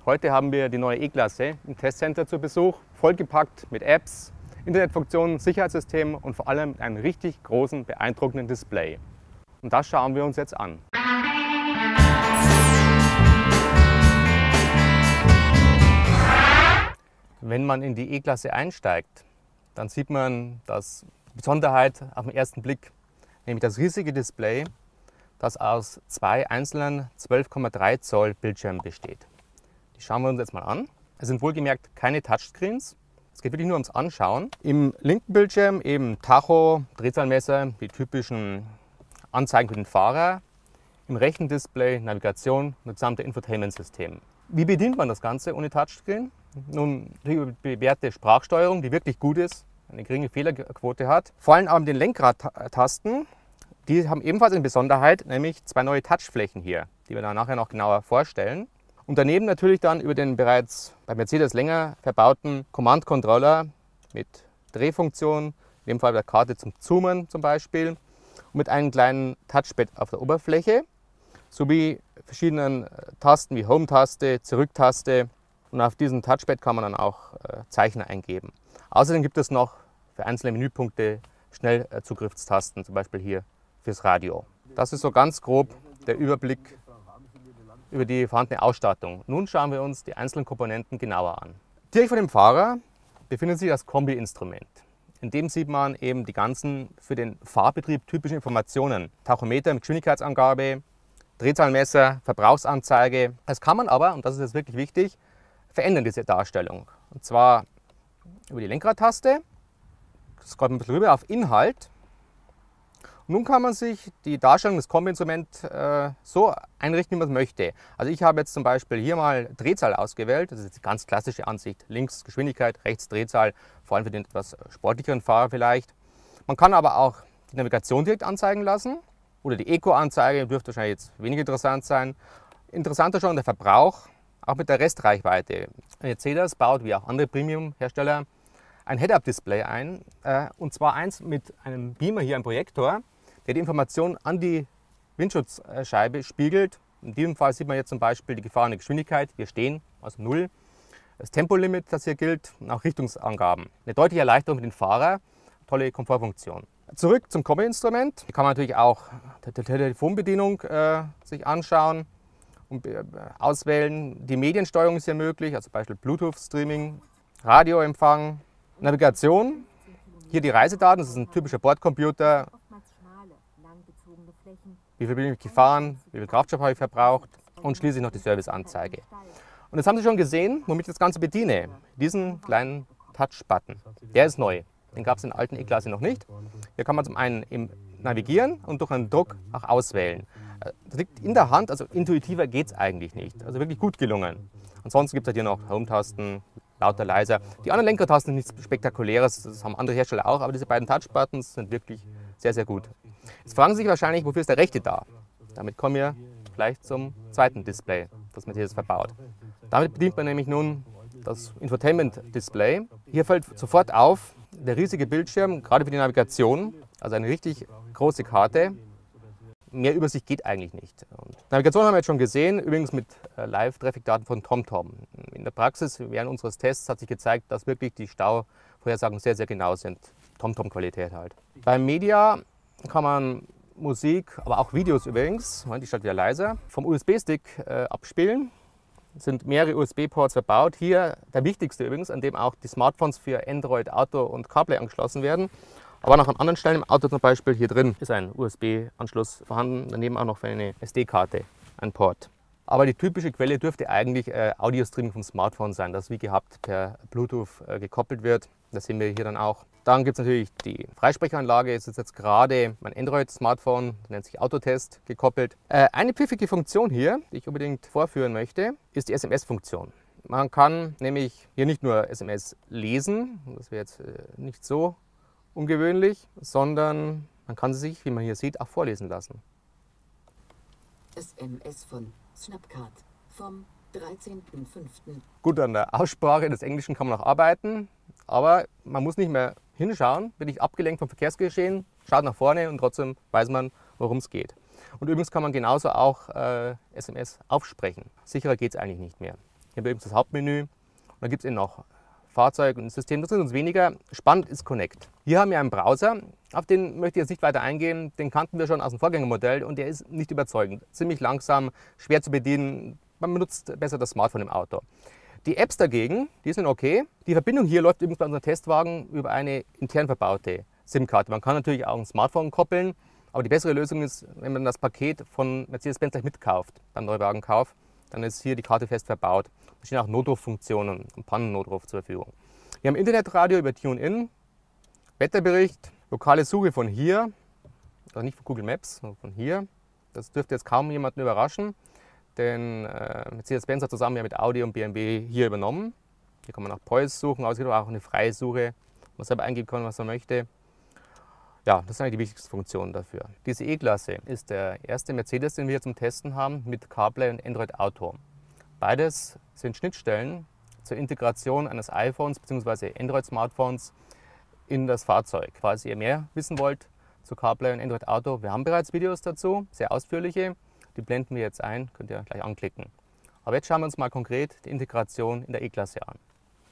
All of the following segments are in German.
Heute haben wir die neue E-Klasse im Testcenter zu Besuch, vollgepackt mit Apps, Internetfunktionen, Sicherheitssystemen und vor allem mit einem richtig großen, beeindruckenden Display. Und das schauen wir uns jetzt an. Wenn man in die E-Klasse einsteigt, dann sieht man die Besonderheit auf den ersten Blick, nämlich das riesige Display, das aus zwei einzelnen 12,3 Zoll Bildschirmen besteht. Die schauen wir uns jetzt mal an. Es sind wohlgemerkt keine Touchscreens. Es geht wirklich nur ums Anschauen. Im linken Bildschirm eben Tacho, Drehzahlmesser, die typischen Anzeigen für den Fahrer. Im rechten Display Navigation und das gesamte Infotainment-System. Wie bedient man das Ganze ohne Touchscreen? Nun, die bewährte Sprachsteuerung, die wirklich gut ist, eine geringe Fehlerquote hat. Vor allem aber mit den Lenkradtasten, die haben ebenfalls eine Besonderheit, nämlich zwei neue Touchflächen hier, die wir dann nachher noch genauer vorstellen. Und daneben natürlich dann über den bereits bei Mercedes länger verbauten Command-Controller mit Drehfunktion, in dem Fall der Karte zum Zoomen zum Beispiel, und mit einem kleinen Touchpad auf der Oberfläche, sowie verschiedenen Tasten wie Home-Taste, Zurück-Taste, und auf diesem Touchpad kann man dann auch Zeichen eingeben. Außerdem gibt es noch für einzelne Menüpunkte Schnellzugriffstasten, zum Beispiel hier fürs Radio. Das ist so ganz grob der Überblick über die vorhandene Ausstattung. Nun schauen wir uns die einzelnen Komponenten genauer an. Direkt vor dem Fahrer befindet sich das Kombi-Instrument. In dem sieht man eben die ganzen für den Fahrbetrieb typischen Informationen. Tachometer mit Geschwindigkeitsangabe, Drehzahlmesser, Verbrauchsanzeige. Das kann man aber, und das ist jetzt wirklich wichtig, verändern, diese Darstellung. Und zwar über die Lenkradtaste, scrollt man ein bisschen rüber auf Inhalt. Nun kann man sich die Darstellung des Kombi-Instruments so einrichten, wie man es möchte. Also ich habe jetzt zum Beispiel hier mal Drehzahl ausgewählt. Das ist jetzt die ganz klassische Ansicht. Links Geschwindigkeit, rechts Drehzahl, vor allem für den etwas sportlicheren Fahrer vielleicht. Man kann aber auch die Navigation direkt anzeigen lassen oder die Eco-Anzeige, dürfte wahrscheinlich jetzt weniger interessant sein. Interessanter schon der Verbrauch, auch mit der Restreichweite. Mercedes baut, wie auch andere Premium-Hersteller, ein Head-Up-Display ein, und zwar eins mit einem Beamer hier, einem Projektor, der die Information an die Windschutzscheibe spiegelt. In diesem Fall sieht man jetzt zum Beispiel die gefahrene Geschwindigkeit. Wir stehen also 0. Das Tempolimit, das hier gilt, und auch Richtungsangaben. Eine deutliche Erleichterung für den Fahrer, tolle Komfortfunktion. Zurück zum Kombi-Instrument. Hier kann man natürlich auch die Telefonbedienung sich anschauen und auswählen. Die Mediensteuerung ist hier möglich, also beispielsweise Bluetooth-Streaming, Radioempfang, Navigation. Hier die Reisedaten, das ist ein typischer Bordcomputer. Wie viel bin ich gefahren, wie viel Kraftstoff habe ich verbraucht und schließlich noch die Serviceanzeige. Und jetzt haben Sie schon gesehen, womit ich das Ganze bediene. Diesen kleinen Touch-Button. Der ist neu. Den gab es in der alten E-Klasse noch nicht. Hier kann man zum einen im Navigieren und durch einen Druck auch auswählen. Das liegt in der Hand, also intuitiver geht es eigentlich nicht. Also wirklich gut gelungen. Ansonsten gibt es halt hier noch Home-Tasten, lauter, leiser. Die anderen Lenkradtasten sind nichts Spektakuläres, das haben andere Hersteller auch, aber diese beiden Touch-Buttons sind wirklich sehr, sehr gut. Jetzt fragen Sie sich wahrscheinlich, wofür ist der rechte da? Damit kommen wir gleich zum zweiten Display, das Mercedes verbaut. Damit bedient man nämlich nun das Infotainment-Display. Hier fällt sofort auf, der riesige Bildschirm, gerade für die Navigation, also eine richtig große Karte. Mehr Übersicht geht eigentlich nicht. Und Navigation haben wir jetzt schon gesehen, übrigens mit Live-Traffic-Daten von TomTom. In der Praxis während unseres Tests hat sich gezeigt, dass wirklich die Stauvorhersagen sehr, sehr genau sind. TomTom-Qualität halt. Beim Media kann man Musik, aber auch Videos übrigens, die statt wieder leiser, vom USB-Stick abspielen. Es sind mehrere USB-Ports verbaut. Hier der wichtigste übrigens, an dem auch die Smartphones für Android Auto und CarPlay angeschlossen werden. Aber noch an anderen Stellen im Auto, zum Beispiel hier drin, ist ein USB-Anschluss vorhanden. Daneben auch noch für eine SD-Karte ein Port. Aber die typische Quelle dürfte eigentlich Audio-Streaming vom Smartphone sein, das wie gehabt per Bluetooth gekoppelt wird. Das sehen wir hier dann auch. Dann gibt es natürlich die Freisprechanlage. Es ist jetzt gerade mein Android-Smartphone, das nennt sich Autotest, gekoppelt. Eine pfiffige Funktion hier, die ich unbedingt vorführen möchte, ist die SMS-Funktion. Man kann nämlich hier nicht nur SMS lesen, das wäre jetzt nicht so ungewöhnlich, sondern man kann sie sich, wie man hier sieht, auch vorlesen lassen. SMS von Snapcard vom 13.05. Gut, an der Aussprache des Englischen kann man noch arbeiten, aber man muss nicht mehr hinschauen, bin nicht abgelenkt vom Verkehrsgeschehen, schaut nach vorne und trotzdem weiß man, worum es geht. Und übrigens kann man genauso auch SMS aufsprechen. Sicherer geht es eigentlich nicht mehr. Hier haben wir eben das Hauptmenü. Und dann gibt es eben noch Fahrzeug und System. Das ist uns weniger. Spannend ist Connect. Hier haben wir einen Browser. Auf den möchte ich jetzt nicht weiter eingehen. Den kannten wir schon aus dem Vorgängermodell und der ist nicht überzeugend. Ziemlich langsam, schwer zu bedienen. Man benutzt besser das Smartphone im Auto. Die Apps dagegen, die sind okay. Die Verbindung hier läuft übrigens bei unserem Testwagen über eine intern verbaute SIM-Karte. Man kann natürlich auch ein Smartphone koppeln, aber die bessere Lösung ist, wenn man das Paket von Mercedes-Benz gleich mitkauft beim Neuwagenkauf, dann ist hier die Karte fest verbaut. Da stehen auch Notruffunktionen und Pannennotruf zur Verfügung. Wir haben Internetradio über TuneIn, Wetterbericht, lokale Suche von hier, also nicht von Google Maps, sondern von hier. Das dürfte jetzt kaum jemanden überraschen, denn Mercedes-Benz hat zusammen ja mit Audi und BMW hier übernommen. Hier kann man nach Preuß suchen, aber es gibt auch eine freie Suche, wo man selber eingeben kann, was man möchte. Ja, das sind eigentlich die wichtigsten Funktionen dafür. Diese E-Klasse ist der erste Mercedes, den wir hier zum Testen haben, mit CarPlay und Android Auto. Beides sind Schnittstellen zur Integration eines iPhones bzw. Android-Smartphones in das Fahrzeug. Falls ihr mehr wissen wollt zu CarPlay und Android Auto, wir haben bereits Videos dazu, sehr ausführliche. Die blenden wir jetzt ein, könnt ihr gleich anklicken. Aber jetzt schauen wir uns mal konkret die Integration in der E-Klasse an.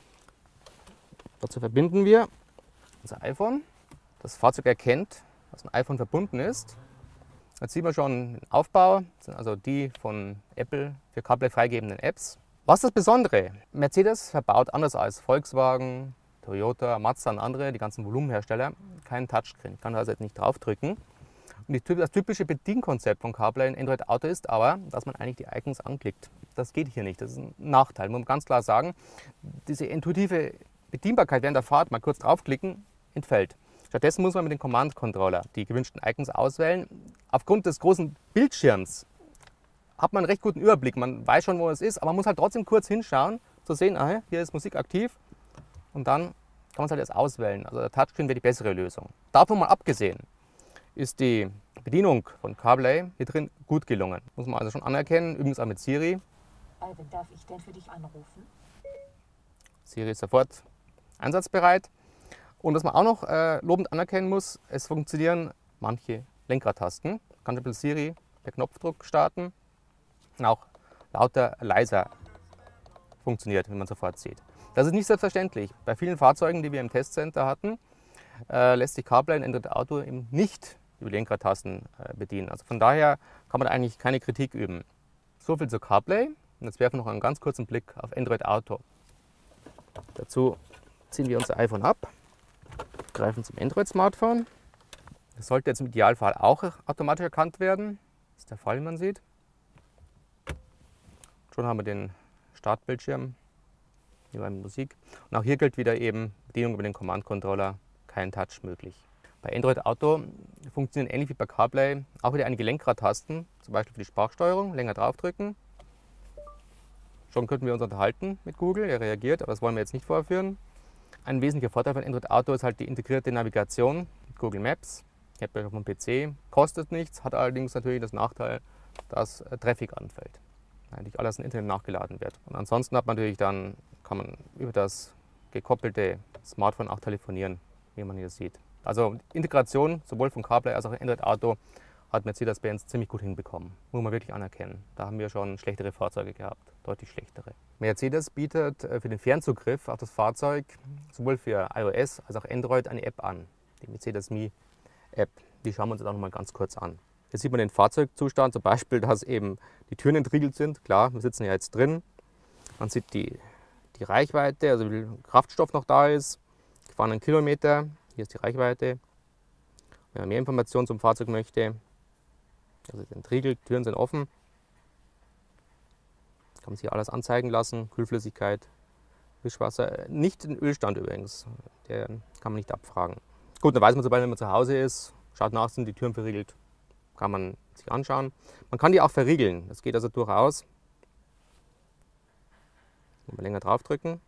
Dazu verbinden wir unser iPhone. Das Fahrzeug erkennt, dass ein iPhone verbunden ist. Jetzt sieht man schon den Aufbau. Das sind also die von Apple für CarPlay freigegebenen Apps. Was ist das Besondere? Mercedes verbaut anders als Volkswagen, Toyota, Mazda und andere, die ganzen Volumenhersteller, keinen Touchscreen. Ich kann also jetzt nicht draufdrücken. Und das typische Bedienkonzept von CarPlay in Android Auto ist aber, dass man eigentlich die Icons anklickt. Das geht hier nicht. Das ist ein Nachteil. Man muss ganz klar sagen, diese intuitive Bedienbarkeit während der Fahrt, mal kurz draufklicken, entfällt. Stattdessen muss man mit dem Command-Controller die gewünschten Icons auswählen. Aufgrund des großen Bildschirms hat man einen recht guten Überblick. Man weiß schon, wo es ist, aber man muss halt trotzdem kurz hinschauen, zu sehen, aha, hier ist Musik aktiv. Und dann kann man es halt erst auswählen. Also der Touchscreen wäre die bessere Lösung. Davon mal abgesehen ist die Bedienung von CarPlay hier drin gut gelungen. Muss man also schon anerkennen, übrigens auch mit Siri. Alvin, darf ich denn für dich anrufen? Siri ist sofort einsatzbereit. Und was man auch noch lobend anerkennen muss, es funktionieren manche Lenkradtasten. Man kann zum Beispiel Siri per Knopfdruck starten. Und auch lauter, leiser funktioniert, wie man sofort sieht. Das ist nicht selbstverständlich. Bei vielen Fahrzeugen, die wir im Testcenter hatten, lässt sich CarPlay in Android Auto eben nicht über die Lenkradtasten bedienen. Also von daher kann man eigentlich keine Kritik üben. So viel zu CarPlay. Und jetzt werfen wir noch einen ganz kurzen Blick auf Android Auto. Dazu ziehen wir unser iPhone ab, greifen zum Android-Smartphone. Das sollte jetzt im Idealfall auch automatisch erkannt werden. Das ist der Fall, wie man sieht. Schon haben wir den Startbildschirm, hier bei Musik. Und auch hier gilt wieder eben Bedienung über den Command-Controller, kein Touch möglich. Bei Android Auto funktionieren ähnlich wie bei CarPlay auch wieder einige Lenkradtasten, zum Beispiel für die Sprachsteuerung, länger draufdrücken. Schon könnten wir uns unterhalten mit Google, er reagiert, aber das wollen wir jetzt nicht vorführen. Ein wesentlicher Vorteil von Android Auto ist halt die integrierte Navigation mit Google Maps. Ich habe ja auf dem PC, kostet nichts, hat allerdings natürlich das Nachteil, dass Traffic anfällt. Eigentlich alles im Internet nachgeladen wird. Und ansonsten kann man über das gekoppelte Smartphone auch telefonieren, wie man hier sieht. Also Integration sowohl von CarPlay als auch Android Auto hat Mercedes-Benz ziemlich gut hinbekommen. Muss man wirklich anerkennen. Da haben wir schon schlechtere Fahrzeuge gehabt, deutlich schlechtere. Mercedes bietet für den Fernzugriff auf das Fahrzeug sowohl für iOS als auch Android eine App an, die Mercedes Me App. Die schauen wir uns jetzt auch noch mal ganz kurz an. Hier sieht man den Fahrzeugzustand, zum Beispiel, dass eben die Türen entriegelt sind. Klar, wir sitzen ja jetzt drin. Man sieht die Reichweite, also wie viel Kraftstoff noch da ist, gefahrenen Kilometer. Hier ist die Reichweite. Wenn man mehr Informationen zum Fahrzeug möchte, also es ist entriegelt, Türen sind offen. Kann man sich alles anzeigen lassen, Kühlflüssigkeit, Wischwasser. Nicht den Ölstand übrigens, der kann man nicht abfragen. Gut, dann weiß man, sobald man zu Hause ist, schaut nach, sind die Türen verriegelt. Kann man sich anschauen. Man kann die auch verriegeln, das geht also durchaus. Mal länger draufdrücken.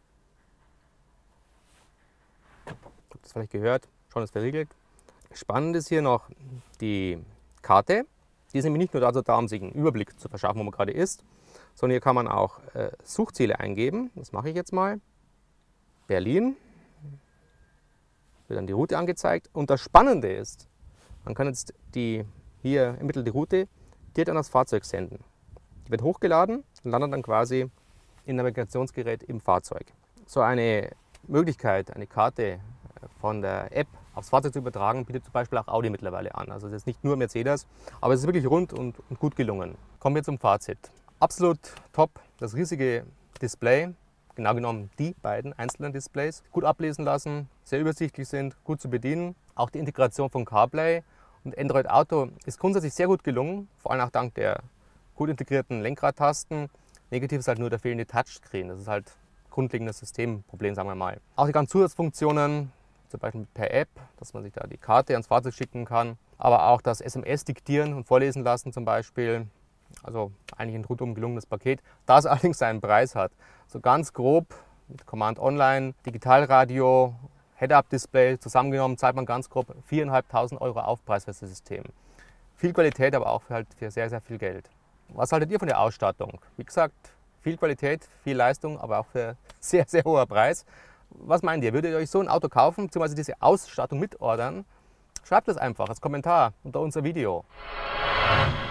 Habt ihr das vielleicht gehört? Schon ist verriegelt. Spannend ist hier noch die Karte. Die ist nämlich nicht nur dazu da, um sich einen Überblick zu verschaffen, wo man gerade ist, sondern hier kann man auch Suchziele eingeben. Das mache ich jetzt mal. Berlin. Wird dann die Route angezeigt. Und das Spannende ist, man kann jetzt hier ermittelte Route direkt an das Fahrzeug senden. Die wird hochgeladen und landet dann quasi im Navigationsgerät im Fahrzeug. So eine Möglichkeit, eine Karte von der App aufs Fahrzeug zu übertragen, bietet zum Beispiel auch Audi mittlerweile an. Also das ist nicht nur Mercedes, aber es ist wirklich rund und gut gelungen. Kommen wir zum Fazit. Absolut top, das riesige Display, genau genommen die beiden einzelnen Displays, gut ablesen lassen, sehr übersichtlich sind, gut zu bedienen. Auch die Integration von CarPlay und Android Auto ist grundsätzlich sehr gut gelungen, vor allem auch dank der gut integrierten Lenkradtasten. Negativ ist halt nur der fehlende Touchscreen. Das ist halt ein grundlegendes Systemproblem, sagen wir mal. Auch die ganzen Zusatzfunktionen, zum Beispiel per App, dass man sich da die Karte ans Fahrzeug schicken kann, aber auch das SMS diktieren und vorlesen lassen zum Beispiel. Also eigentlich ein rundum gelungenes Paket, das allerdings seinen Preis hat. So ganz grob mit Command Online, Digitalradio, Head-Up-Display zusammengenommen zahlt man ganz grob 4.500 € Aufpreis für das System. Viel Qualität, aber auch für sehr, sehr viel Geld. Was haltet ihr von der Ausstattung? Wie gesagt, viel Qualität, viel Leistung, aber auch für sehr, sehr hoher Preis. Was meint ihr? Würdet ihr euch so ein Auto kaufen, beziehungsweise diese Ausstattung mitordern? Schreibt es einfach als Kommentar unter unser Video.